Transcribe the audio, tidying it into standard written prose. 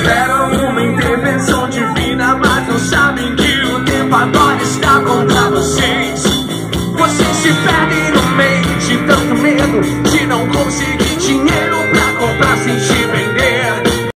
esperam uma intervenção divina, mas não sabem que o tempo agora está contra vocês. Vocês se perdem no meio de tanto medo de não conseguir dinheiro pra comprar sentido.